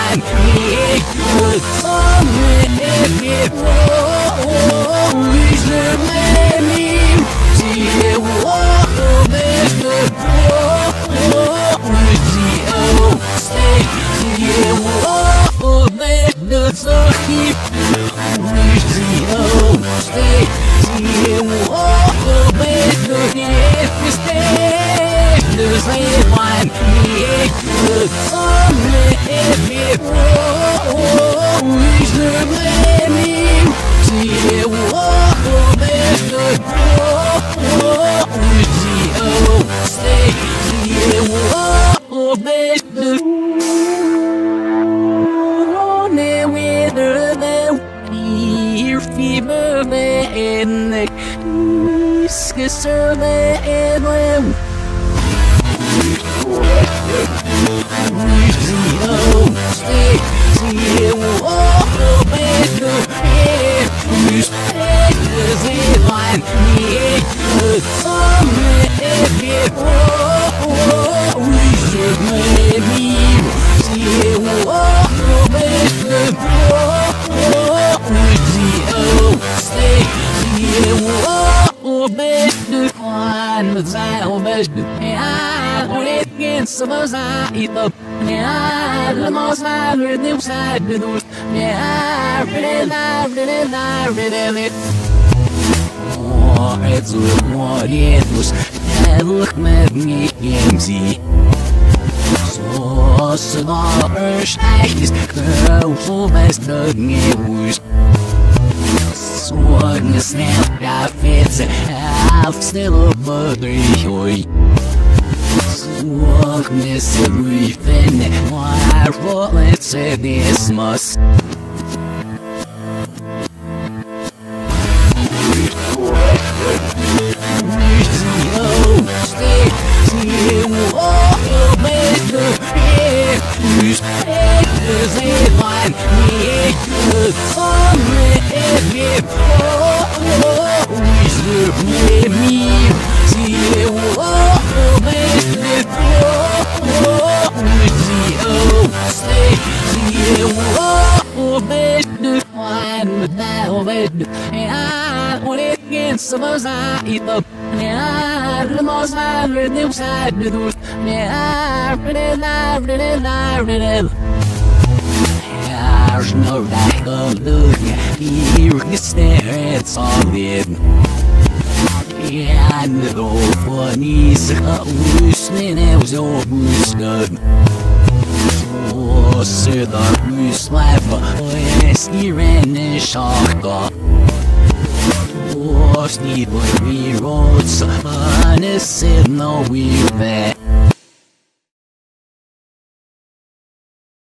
one me good on me is the name see walk the stay see walk the keep stay see walk the stay there's one me good on me is the name see walk stay see walk fever and the kiss of the emblem. Stay, see, walk away to here. You stay, see, find me. Some if we should maybe see, walk away to stay here, walk back to find the salvation. I went against the most I eat up. I the most I read the side to those. I really. Oh, it's what it was. I look at me, MC. So, snarl, scheiß, so was the news. Сегодня снег капец, а в снегу подъехай. Сегодня снег фене, моя улица не смос. Suppose I eat up. Yeah, the most I read the side to do. Yeah, really. There's no lack of look. You can stare at something. Yeah, no funny. Listening, it was all good. Oh, so the goose laugh. Let's hear in the shock. Sneed boy, we rode some honest, said no, we're back.